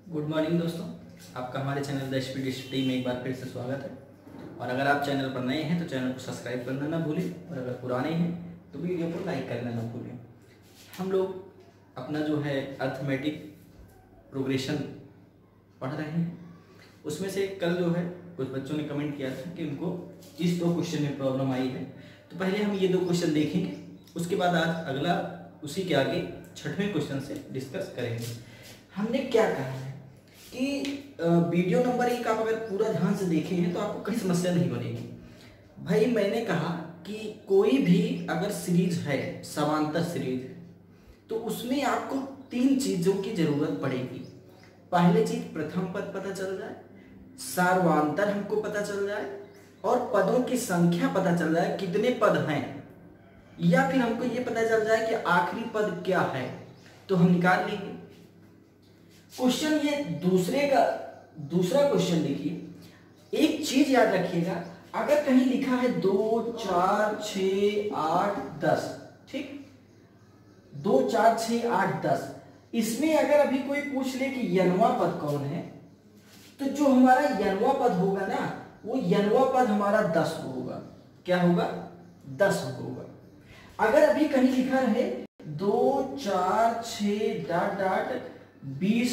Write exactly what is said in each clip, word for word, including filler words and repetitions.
Good morning दोस्तों, आपका हमारे चैनल द स्पीड स्टडी में एक बार फिर से स्वागत है। और अगर आप चैनल पर नए हैं तो चैनल को सब्सक्राइब करना ना भूलें, और अगर पुराने हैं तो वीडियो को लाइक करना ना भूलें। हम लोग अपना जो है अर्थमेटिक प्रोग्रेशन पढ़ रहे हैं। उसमें से कल जो है कुछ बच्चों ने कमेंट किया था कि उनको इस दो क्वेश्चन में प्रॉब्लम आई है, तो पहले हम ये दो क्वेश्चन देखेंगे, उसके बाद आज अगला उसी के आगे छठवें क्वेश्चन से डिस्कस करेंगे। हमने क्या कहा है कि वीडियो नंबर एक आप अगर पूरा ध्यान से देखे हैं तो आपको कहीं समस्या नहीं बनेगी। भाई मैंने कहा कि कोई भी अगर सीरीज है, समांतर सीरीज, तो उसमें आपको तीन चीजों की जरूरत पड़ेगी। पहले चीज प्रथम पद पता चल जाए, सार्वधातुक हमको पता चल जाए, और पदों की संख्या पता चल जाए कितने पद हैं, या फिर हमको ये पता चल जाए कि आखिरी पद क्या है, तो हम निकाल लेंगे। क्वेश्चन ये दूसरे का दूसरा क्वेश्चन देखिए, एक चीज याद रखिएगा, अगर कहीं लिखा है दो चार छ आठ दस, ठीक, दो चार छ आठ दस, इसमें अगर अभी कोई पूछ ले कि यनवा पद कौन है, तो जो हमारा यनवा पद होगा ना, वो यनवा पद हमारा दस होगा। क्या होगा? दस होगा। अगर अभी कहीं लिखा रहे दो चार छ डाट डाट बीस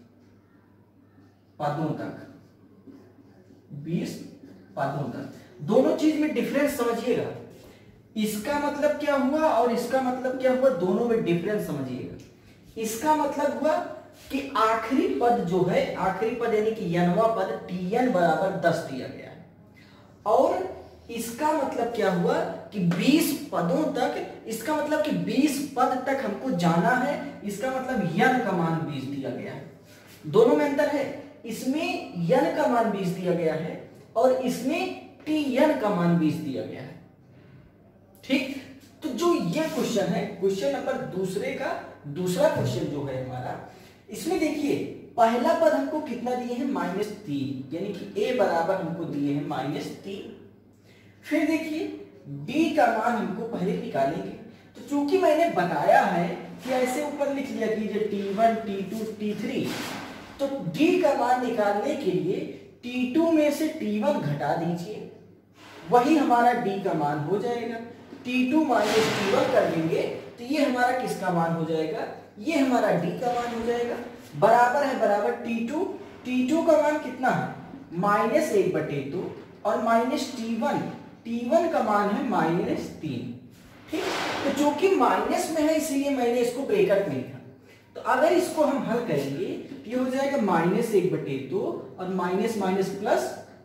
पदों तक, बीस पदों तक, दोनों चीज में डिफरेंस समझिएगा। इसका मतलब क्या हुआ और इसका मतलब क्या हुआ, दोनों में डिफरेंस समझिएगा। इसका मतलब हुआ कि आखिरी पद जो है, आखिरी पद यानी कि यनवा पद टी एन बराबर दस दिया गया है, और इसका मतलब क्या हुआ कि बीस पदों तक, इसका मतलब कि बीस पद तक हमको जाना है, इसका मतलब यन का मान बीस दिया गया है। दोनों में अंतर है, इसमें यन का मान बीस दिया गया है और इसमें टी एन का मान बीस दिया गया है। ठीक, तो जो ये क्वेश्चन है, क्वेश्चन नंबर दूसरे का दूसरा क्वेश्चन जो है हमारा, इसमें देखिए पहला पद हमको कितना दिए हैं, माइनस तीन, यानी कि ए बराबर हमको दिए हैं माइनस तीन। फिर देखिए d का मान हमको पहले निकालेंगे, तो चूंकि मैंने बताया है कि ऐसे ऊपर लिख लिया कीजिए T one T two T three, तो d का मान निकालने के लिए टी टू में से टी वन घटा दीजिए, वही हमारा d का मान हो जाएगा। T two minus T one कर देंगे तो ये हमारा किसका मान हो जाएगा, ये हमारा d का मान हो जाएगा। बराबर है बराबर टी टू, टी टू का मान कितना है, माइनस एक बटे दो, और minus T one, T one का मान है माइनस तीन। ठीक, तो चूंकि माइनस में है इसीलिए मैंने इसको ब्रैकेट में लिखा। तो अगर इसको हम हल करेंगे तो ये हो जाएगा माइनस एक बटे दो और माइनस माइनस प्लस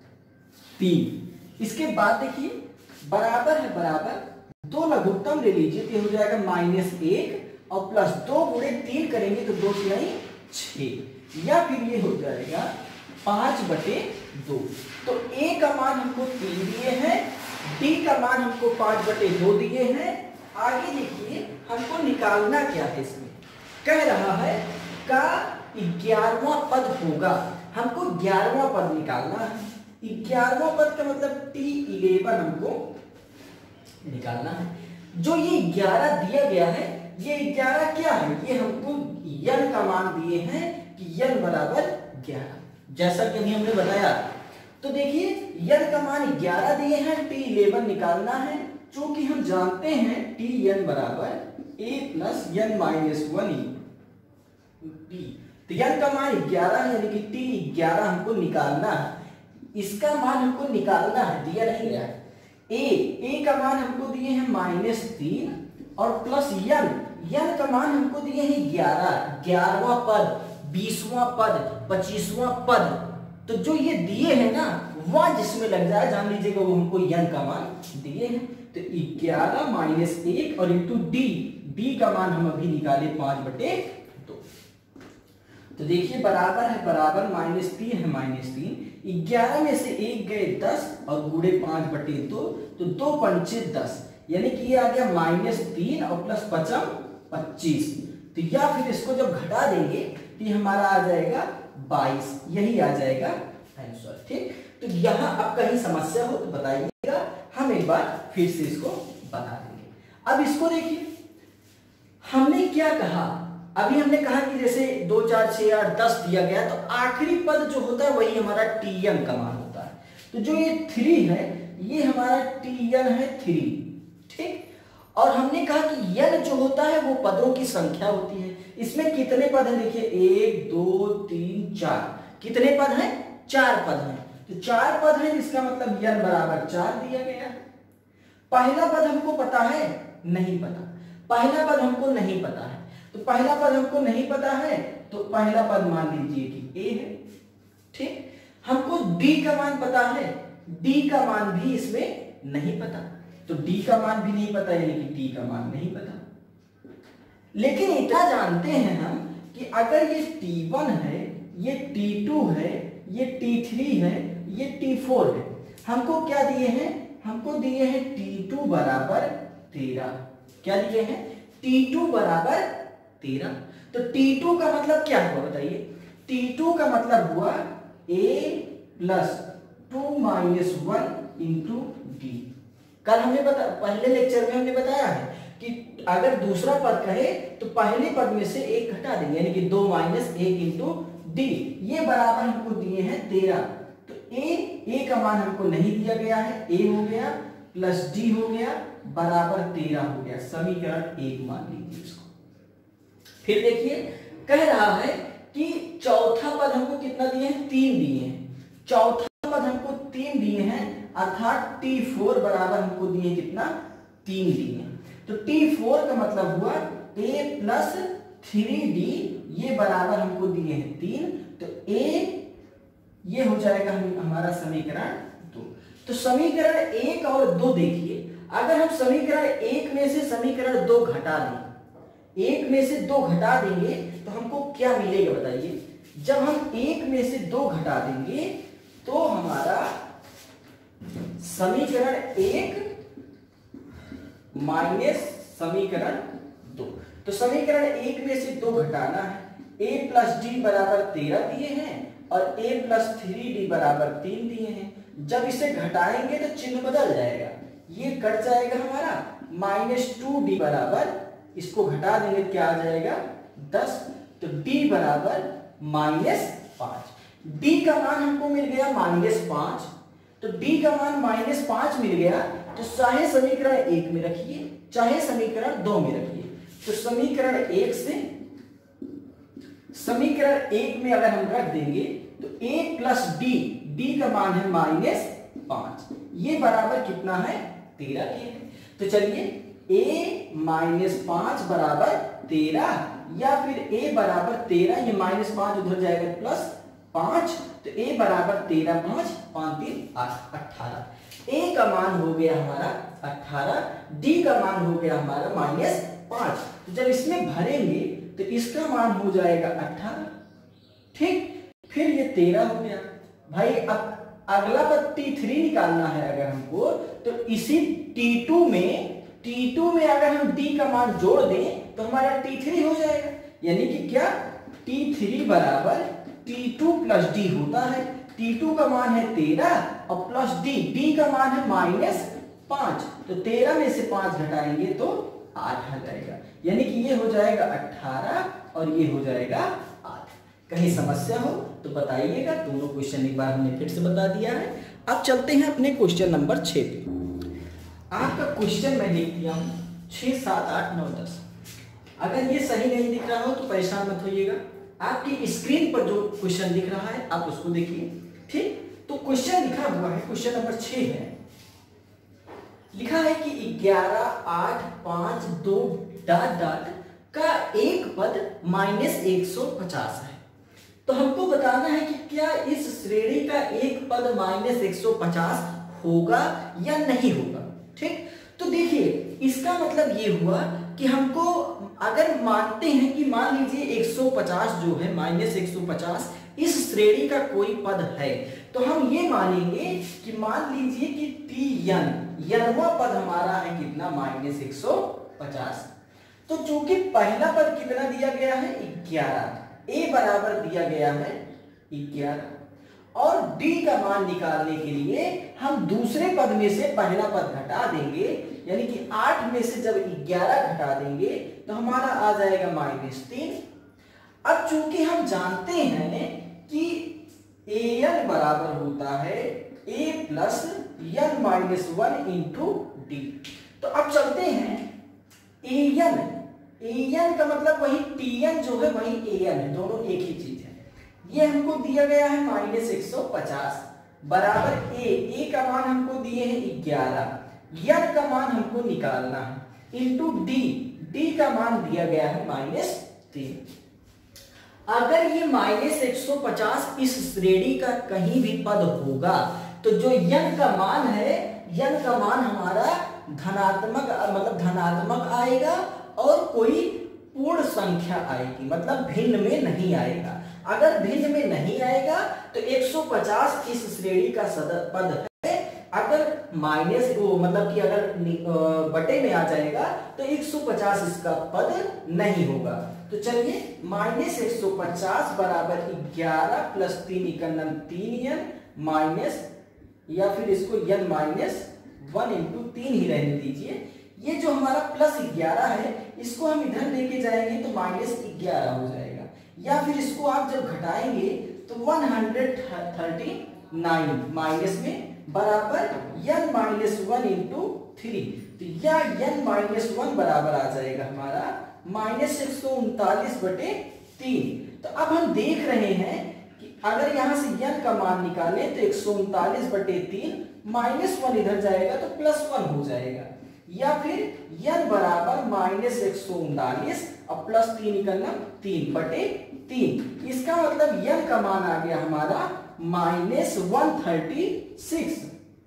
तीन। इसके बाद देखिए बराबर है बराबर, दो लघुत्तम ले लीजिए तो ये हो जाएगा माइनस एक और प्लस दो गुणे तीन करेंगे तो दो तिहाई छह, या फिर ये हो जाएगा पांच बटे दो। तो ए का मान हमको तीन दिए हैं, डी का मान हमको पांच बटे दो दिए हैं। आगे देखिए हमको निकालना क्या है, इसमें कह रहा है का ग्यारहवां पद होगा, हमको ग्यारहवां पद निकालना है। ग्यारहवां पद का मतलब टी इलेवन हमको निकालना है। जो ये ग्यारह दिया गया है, ये ग्यारह क्या है, ये हमको यन का मान दिए हैं कि यन बराबर ग्यारह, जैसा कि अभी हमने बताया। तो देखिए यन का मान ग्यारह दिए हैं, टी इलेवन निकालना है। चूंकि हम जानते हैं टी एन बराबर A plus N minus one T, तो यन का मान ग्यारह है, यानी कि टी ग्यारह हमको निकालना है। इसका मान हमको निकालना है, दिया नहीं गया है। ए ए का मान हमको दिए हैं माइनस तीन और प्लस यन, यन का मान हमको दिए हैं ग्यारह, ग्यारहवां पद, बीसवां पद, पच्चीसवां पद। तो जो ये दिए हैं ना, वह जिसमें लग जाए जान लीजिएगा वो हमको यन का मान दिए हैं। तो ग्यारह माइनस एक और इंटू डी, डी का मान हम अभी निकाले पांच बटे दो। तो देखिए बराबर है बराबर, माइनस तीन है माइनस तीन, ग्यारह में से एक गए दस और गुणे पांच बटे दो, तो दो पंचे दस, यानी कि ये आ गया माइनस तीन और प्लस पचम पच्चीस। तो या फिर इसको जब घटा देंगे तो ये हमारा आ जाएगा बाईस, यही आ जाएगा आंसर। ठीक, तो यहां अब कहीं समस्या हो तो बताइएगा, हम एक बार फिर से इसको बता देंगे। अब इसको देखिए, हमने क्या कहा अभी हमने कहा कि जैसे दो चार छह आठ दस दिया गया तो आखिरी पद जो होता है वही हमारा टी एन का मान होता है। तो जो ये थ्री है ये हमारा टी एन है थ्री, ठीक। और हमने कहा कि एन जो होता है वो पदों की संख्या होती है। इसमें कितने पद हैं देखिए, एक दो तीन चार, कितने पद हैं, चार पद हैं। तो चार पद हैं जिसका मतलब एन बराबर चार दिया गया है। पहला पद हमको पता है, नहीं पता, पहला पद हमको नहीं पता है। तो पहला पद हमको नहीं पता है तो पहला पद मान लीजिए कि ए है, ठीक। हमको डी का मान पता है, डी का मान भी इसमें नहीं पता, तो डी का मान भी नहीं पता यानी कि डी का मान नहीं पता। लेकिन इतना जानते हैं हम कि अगर ये टी वन है, ये टी टू है, ये टी थ्री है, ये टी फोर है, हमको क्या दिए हैं, हमको दिए हैं टी टू बराबर तेरह। क्या दिए हैं, टी टू बराबर तेरह। तो टी टू का मतलब क्या हुआ बताइए, टी टू का मतलब हुआ a plus two minus one into D. कल हमने बता पहले लेक्चर में हमने बताया है कि अगर दूसरा पद कहे तो पहले पद में से एक घटा देंगे यानी कि दो माइनस एक इंटू डी। ये बराबर हमको दिए हैं तेरह। तो a a का मान हमको नहीं दिया गया है, a हो गया प्लस डी हो गया बराबर तेरह हो गया, समीकरण एक मान लीजिए इसको। फिर देखिए कह रहा है कि चौथा पद हमको कितना दिए हैं, तीन दिए हैं। चौथा पद हमको तीन दिए हैं अर्थात टी फोर बराबर हमको दिए कितना, तीन दिए हैं। तो टी फोर का मतलब हुआ a प्लस थ्री डी, ये बराबर हमको दिए हैं तीन। तो a ये हो जाएगा हम, हमारा समीकरण दो। तो समीकरण एक और दो देखिए, अगर हम समीकरण एक में से समीकरण दो घटा दें, एक में से दो घटा देंगे तो हमको क्या मिलेगा बताइए। जब हम एक में से दो घटा देंगे तो हमारा समीकरण एक माइनस समीकरण दो। तो समीकरण एक में से दो घटाना है, a प्लस डी बराबर तेरह दिए हैं और a प्लस थ्री डी बराबर तीन दिए हैं। जब इसे घटाएंगे तो चिन्ह बदल जाएगा, ये कट जाएगा हमारा, माइनस टू डी बराबर, इसको घटा देंगे क्या आ जाएगा दस। तो d बराबर माइनस पांच। d का मान हमको मिल गया माइनस पांच। तो d का मान माइनस पांच मिल गया तो चाहे समीकरण एक में रखिए चाहे समीकरण दो में रखिए। तो समीकरण एक से समीकरण एक में अगर हम रख देंगे तो a प्लस डी, डी का मान है माइनस पांच, ये बराबर कितना है तेरह के है। तो चलिए a माइनस पांच बराबर तेरह या फिर a बराबर तेरह, ये माइनस पांच उधर जाएगा प्लस पांच, तो a बराबर तेरह पांच पांच तीन आठ अठारह। a का मान हो गया हमारा अठारह, d का मान हो गया हमारा माइनस पांच। तो जब इसमें भरेंगे तो इसका मान हो जाएगा अठारह, ठीक। फिर ये तेरह हो गया भाई। अब अगला पद टी थ्री निकालना है अगर हमको, तो इसी टी टू में टी टू में अगर हम d का मान जोड़ दें तो हमारा टी थ्री हो जाएगा, यानी कि क्या टी थ्री बराबर टी टू प्लस डी होता है। टी टू का मान है तेरह और प्लस d, d का मान है माइनस पांच। तो तेरह में से पांच घटाएंगे तो आठ आ जाएगा, यानी कि ये हो जाएगा अठारह और ये हो जाएगा आठ। कहीं समस्या हो तो बताइएगा। दोनों क्वेश्चन एक बार हमने फिर से बता दिया है। अब चलते हैं अपने क्वेश्चन नंबर छह पे। आपका क्वेश्चन मैं लिख दिया हूं छह सात आठ नौ दस। अगर ये सही नहीं दिख रहा हो तो परेशान मत होइएगा, आपकी स्क्रीन पर जो क्वेश्चन दिख रहा है आप उसको देखिए, ठीक। तो क्वेश्चन लिखा हुआ है, क्वेश्चन नंबर छह है, लिखा है कि ग्यारह आठ पांच दो डॉट डॉट का एक पद माइनस एक सौ पचास है। तो हमको बताना है कि क्या इस श्रेणी का एक पद माइनस एक सौ पचास होगा या नहीं होगा, ठीक। तो देखिए इसका मतलब ये हुआ कि हमको अगर मानते हैं कि मान लीजिए एक सौ पचास जो है माइनस एक सौ पचास इस श्रेणी का कोई पद है, तो हम ये मानेंगे कि मान लीजिए कि टी एन यनवा पद हमारा है कितना माइनस एक सौ पचास। तो चूंकि पहला पद कितना दिया गया है ग्यारह, ए बराबर दिया गया है ग्यारह और डी का मान निकालने के लिए हम दूसरे पद में से पहला पद घटा देंगे यानी कि आठ में से जब ग्यारह घटा देंगे तो हमारा आ जाएगा माइनस तीन। अब चूंकि हम जानते हैं कि ए एन बराबर होता है A plus N minus one into D, तो अब चलते हैं ए एन, ए एन का मतलब वही टी एन जो है वही ए एन है, दोनों एक ही चीज है। ये हमको दिया गया है माइनस एक सौ पचास बराबर ए, ए का मान हमको दिए हैं ग्यारह, एन का मान हमको निकालना है इंटू डी, डी का मान दिया गया है माइनस तीन। अगर ये माइनस एक सौ पचास इस श्रेणी का कहीं भी पद होगा तो जो यन का मान है, यन का मान हमारा धनात्मक मतलब धनात्मक आएगा और कोई पूर्ण संख्या आएगी, मतलब भिन्न में नहीं आएगा। अगर भिन्न में नहीं आएगा तो एक सौ पचास इस श्रेणी का पद है, अगर माइनस वो मतलब कि अगर बटे में आ जाएगा तो एक सौ पचास इसका पद नहीं होगा। तो चलिए माइनस एक सौ पचास बराबर ग्यारह प्लस तीन इक्यावन तीन एन माइनस, या फिर इसको एन माइनस वन इंटू तीन ही रहने दीजिए। ये जो हमारा प्लस ग्यारह है इसको हम इधर लेके जाएंगे तो माइनस ग्यारह हो जाएगा, या फिर इसको आप जब घटाएंगे तो one hundred thirty nine minus में बराबर N minus one into three, तो यह एन माइनस वन बराबर आ जाएगा हमारा माइनस एक सौ उनतालीस बटे तीन। तो अब हम देख रहे हैं कि अगर यहां से एन का मान निकालें तो एक सौ उनतालीस बटे तीन माइनस वन इधर जाएगा तो प्लस वन हो जाएगा, या फिर एन बराबर माइनस एक सौ उनतालीस और प्लस तीन इक्यावन तीन बटे तीन। इसका मतलब एन का मान आ गया हमारा माइनस वन थर्टी सिक्स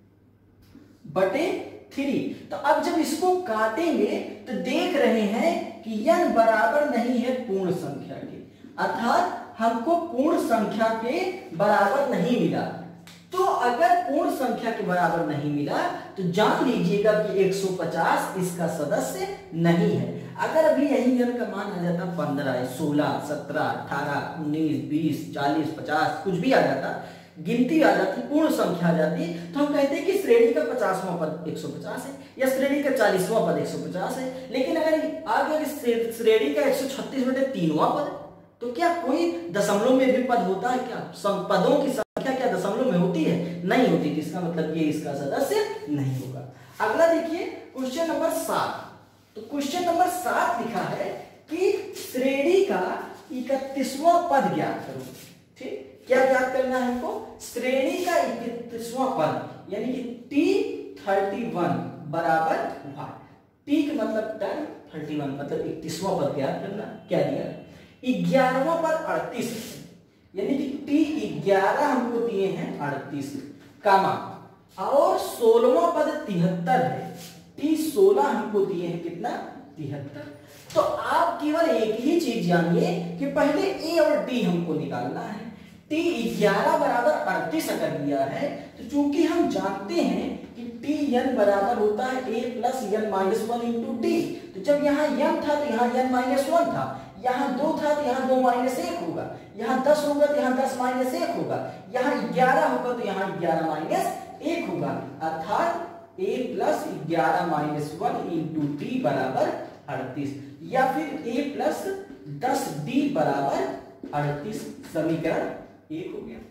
बटे थ्री। तो अब जब इसको काटेंगे तो देख रहे हैं कि एन बराबर नहीं है पूर्ण संख्या के, अर्थात हमको पूर्ण संख्या के बराबर नहीं मिला। तो अगर पूर्ण संख्या के बराबर नहीं मिला तो जान लीजिएगा कि एक सौ पचास इसका सदस्य नहीं है। अगर अभी यही एन का मान आ जाता पंद्रह, सोलह, सत्रह, अठारह, उन्नीस, बीस, चालीस, पचास, कुछ भी आ जाता, गिनती आ जाती, पूर्ण संख्या आ जाती, तो हम कहते हैं कि श्रेणी का पचासवां पद एक सौ पचास है या श्रेणी का चालीसवां पद एक सौ पचास है। लेकिन अगर आ गया कि श्रेणी का एक सौ छत्तीस बटे तीनवां पद, तो क्या कोई दशमलव में भी पद होता है क्या? पदों की संख्या क्या दशमलव में होती है? नहीं होती। इसका मतलब ये इसका सदस्य नहीं होगा। अगला देखिए क्वेश्चन नंबर सात। तो क्वेश्चन नंबर सात लिखा है कि श्रेणी का इकतीसवां पद ज्ञात करो। ठीक, क्या ज्ञात करना है हमको? श्रेणी का इकतीसवां पद, यानी कि टी थर्टी वन बराबर वन। टी का मतलब टेन, थर्टी वन मतलब इकतीसवां पद ज्ञात करना। क्या दिया? ग्यारहवां पद अड़तीस, यानी कि टी ग्यारह हमको दिए हैं अड़तीस कामा, और सोलहवां पद तिहत्तर है, टी सोलह हमको दिए हैं कितना? तिहत्तर। तो आप केवल एक ही चीज जानिए कि पहले ए और डी हमको निकालना है। टी ग्यारह बराबर अड़तीस अगर दिया है तो चूंकि हम जानते हैं कि टी एन बराबर होता है A plus N minus one into D, तो जब यहाँ एन था तो यहाँ एन माइनस वन था, यहाँ दो था तो यहाँ दो माइनस एक होगा, यहाँ दस होगा तो यहाँ दस माइनस एक होगा, यहाँ ग्यारह होगा तो यहाँ ग्यारह माइनस एक होगा, अर्थात ए प्लस ग्यारह माइनस वन इंटू डी बराबर अड़तीस, या फिर ए प्लस दस डी बराबर अड़तीस। समीकरण एक हो गया।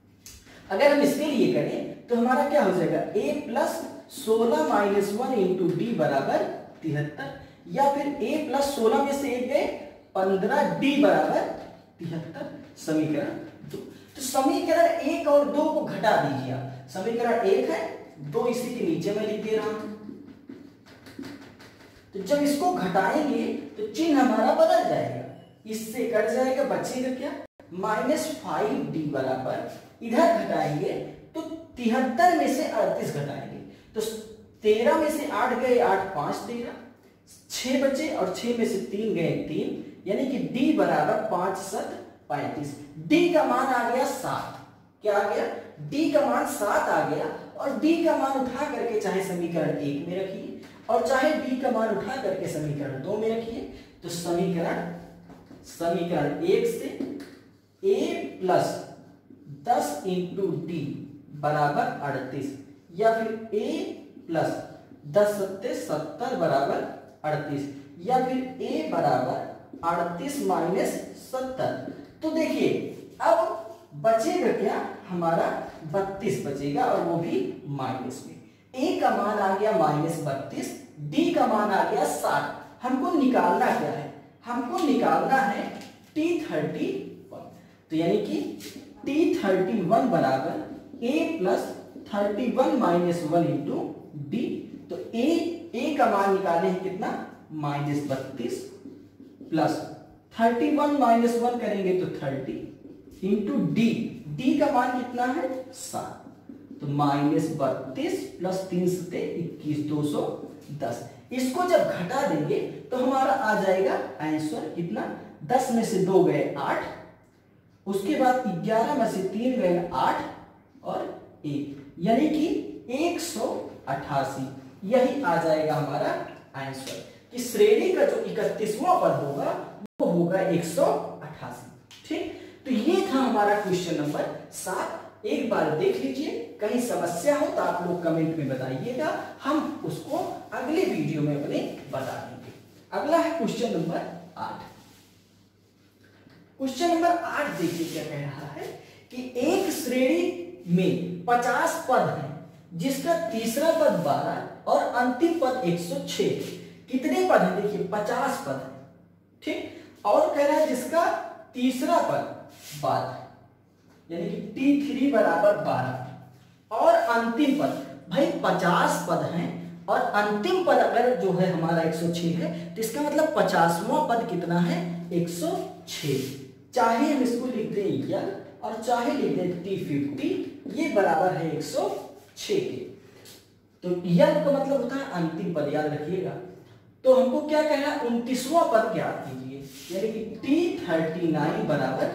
अगर हम इसके लिए करें तो हमारा क्या हो जाएगा? ए प्लस सोलह माइनस वन इंटू डी बराबर तिहत्तर, या फिर ए प्लस सोलह में से एक गए पंद्रह, डी बराबर तिहत्तर। समीकरण दो। तो समीकरण एक और दो को घटा दीजिए आप। समीकरण एक है, दो इसी के नीचे में लिख दे रहा हूं। तो जब इसको घटाएंगे तो चिन्ह हमारा बदल जाएगा, इससे कट जाएगा, बचेगा क्या? माइनस फाइव डी बराबर, इधर घटाएंगे तो तिहत्तर में से अड़तीस घटाएंगे तो तेरह में से आठ गए, आठ पांच तेरह, छह बचे और छह में से तीन गए तीन, यानी कि डी बराबर पांच सत पैंतीस। डी का मान आ गया सात। क्या आ गया? डी का मान सात आ गया, और डी का मान उठा करके चाहे समीकरण एक में रखिए और चाहे डी का मान उठा करके समीकरण दो में रखिए। तो समीकरण समीकरण एक से ए प्लस दस इंटू डी बराबर अड़तीस, या फिर ए प्लस दस सत्ते सत्तर बराबर अड़तीस, या फिर ए बराबर अड़तीस माइनस सत्तर। तो देखिए अब बचेगा क्या हमारा, बत्तीस बचेगा और वो भी माइनस में। ए का मान आ गया माइनस बत्तीस, डी का मान आ गया साठ। हमको निकालना क्या है, हमको निकालना है टी थर्टी वन। तो यानी कि टी थर्टी वन बराबर A plus thirty one minus one into D. तो ए ए का मान निकाले हैं कितना, माइनस बत्तीस, plus thirty one minus one करेंगे तो थर्टी, इंटू डी, डी का मान कितना है सात। तो माइनस बत्तीस प्लस तीन सत्ते इक्कीस, दो सौ दस। इसको जब घटा देंगे तो हमारा आ जाएगा आंसर कितना, दस में से दो गए आठ, उसके बाद ग्यारह में से तीन गए आठ और एक, यानी कि एक सौ अठासी। यही आ जाएगा हमारा आंसर कि श्रेणी का जो इकतीसवां पद होगा वो होगा एक सौ अठासी। ठीक, तो ये था हमारा क्वेश्चन नंबर सात। एक बार देख लीजिए, कहीं समस्या हो तो आप लोग कमेंट में बताइएगा, हम उसको अगले वीडियो में अपने बता देंगे। अगला है क्वेश्चन नंबर आठ। क्वेश्चन नंबर आठ देखिए क्या कह रहा है कि एक श्रेणी में पचास पद हैं जिसका तीसरा पद बारह और अंतिम पद एक सौ छह। कितने पद हैं, देखिए पचास पद है, ठीक, और कह रहा है जिसका तीसरा पद बारह, यानी कि टी थ्री बराबर बारह और अंतिम पद, भाई पचास पद हैं और अंतिम पद अगर जो है हमारा एक सौ छह है तो इसका मतलब पचासवां पद कितना है, एक सौ छह। चाहे हम इसको लिख दें या और चाहे लिख दें टी फिफ्टी, ये बराबर है एक सौ छह के। तो यह का मतलब होता है अंतिम पद, याद रखिएगा। तो हमको क्या कहना है, उनतीसवां पद ज्ञात कीजिए, यानी कि टी थर्टी नाइन बराबर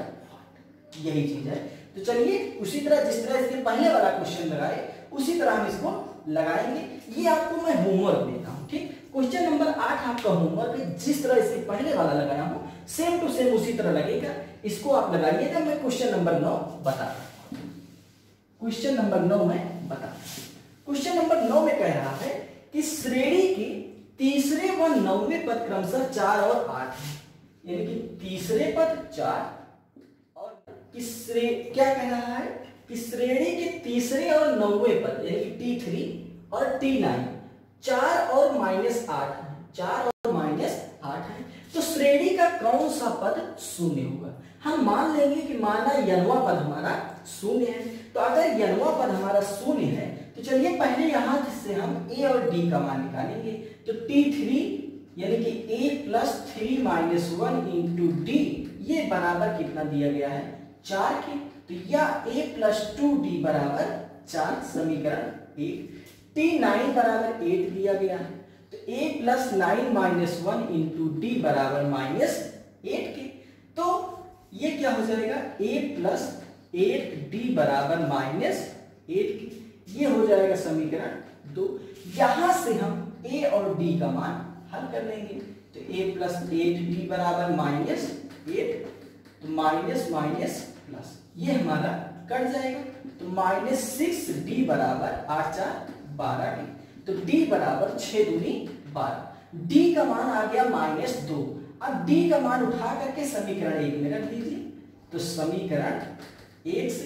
यही चीज है। तो चलिए उसी तरह जिस तरह इसके पहले वाला क्वेश्चन लगाए उसी तरह हम इसको लगाएंगे। ये आपको मैं होमवर्क देता हूं, ठीक। क्वेश्चन नंबर आठ आपका होमवर्क है, जिस तरह इसके पहले वाला लगाया हूं सेम टू सेम उसी तरह लगेगा, इसको आप लगाइएगा। मैं क्वेश्चन नंबर नौ बता रहा हूं, क्वेश्चन नंबर नौ में बता क्वेश्चन नंबर नौ में कह रहा है कि श्रेणी के तीसरे व नौवें पद क्रमशः चार और आठ है, यानी कि तीसरे पद चार और श्रे क्या कह रहा है कि श्रेणी के तीसरे और नौवें पद यानी कि टी थ्री और टी नाइन चार और माइनस आठ है, चार और माइनस आठ है। तो श्रेणी का कौन सा पद शून्य होगा। हम मान लेंगे कि माना यनवा पद हमारा शून्य है। तो अगर यनवा पद हमारा शून्य है तो चलिए पहले यहां से हम ए और डी का मान निकालेंगे। तो टी थ्री यानी कि A plus three minus one into D, ये बराबर कितना दिया गया है, चार के। तो या ए प्लस टू डी बराबर चार, समीकरण एक। टी नाइन बराबर एट दिया गया है, तो A plus nine minus one into D बराबर माइनस एट के। तो ये क्या हो जाएगा, ए प्लस एट डी बराबर माइनस एट के, ये हो जाएगा समीकरण दो। यहां से हम ए और डी का मान हल कर लेंगे। तो ए प्लस एट डी बराबर माइनस एट, तो माइनस माइनस प्लस ये हमारा कट जाएगा। तो माइनस सिक्स डी बराबर आठ चार बारह डी, तो डी बराबर छह दूनी बारह। डी का मान आ गया माइनस दो। अब डी का मान उठा करके समीकरण एक में रख दीजिए। तो समीकरण एक से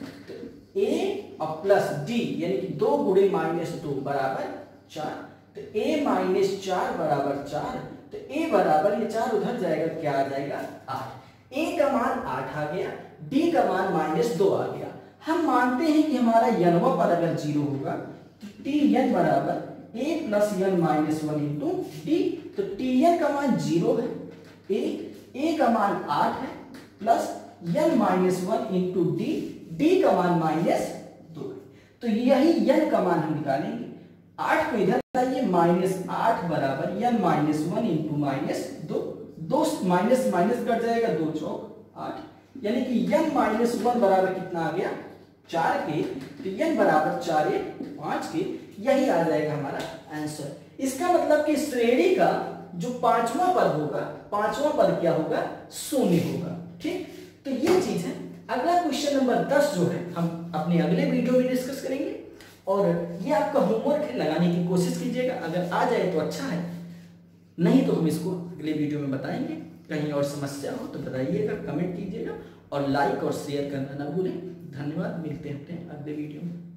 तो ए और प्लस डी यानी कि दो गुणे माइनस दो बराबर चार, तो ए माइनस चार बराबर चार, तो ए बराबर ये चार उधर जाएगा, क्या आ जाएगा आठ। ए का मान आठ आ गया, डी का मान माइनस दो आ गया। हम मानते हैं कि हमारा यनवा पद अगर जीरो होगा तो टी एन बराबर A plus N minus one into D. तो टी एन का मान जीरो है, ए ए का मान आठ है, plus N minus one into D, D का मान माइनस दो है। तो यही एन का मान हम निकालेंगे। आठ को इधर लाइए, माइनस आठ बराबर N minus one into minus दो, दो माइनस माइनस कट जाएगा, दो चौक आठ, यानी कि एन माइनस वन बराबर कितना आ गया चार के। तो एन बराबर चार एक पांच के, यही आ जाएगा हमारा आंसर। इसका मतलब कि श्रेणी का जो पांचवा पद होगा, पांचवा पद क्या होगा, शून्य होगा। ठीक, तो ये चीज है। अगला क्वेश्चन नंबर दस जो है हम अपने अगले वीडियो में डिस्कस करेंगे। और ये आपका होमवर्क है, लगाने की कोशिश कीजिएगा। अगर आ जाए तो अच्छा है, नहीं तो हम इसको अगले वीडियो में बताएंगे। कहीं और समस्या हो तो बताइएगा, कमेंट कीजिएगा और लाइक और शेयर करना ना भूलें। धन्यवाद, मिलते हैं अगले वीडियो में।